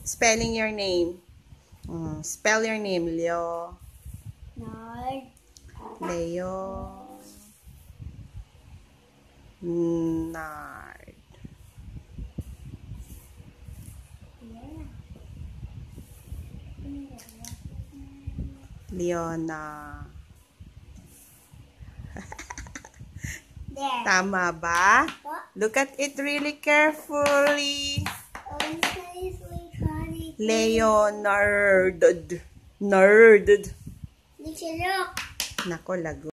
Spelling your name. Spell your name. Leo. Nard. Leo. Nard. Leona. There. Tama ba? What? Look at it really carefully. Leonard. Nerd. Did you look? Nako, lago.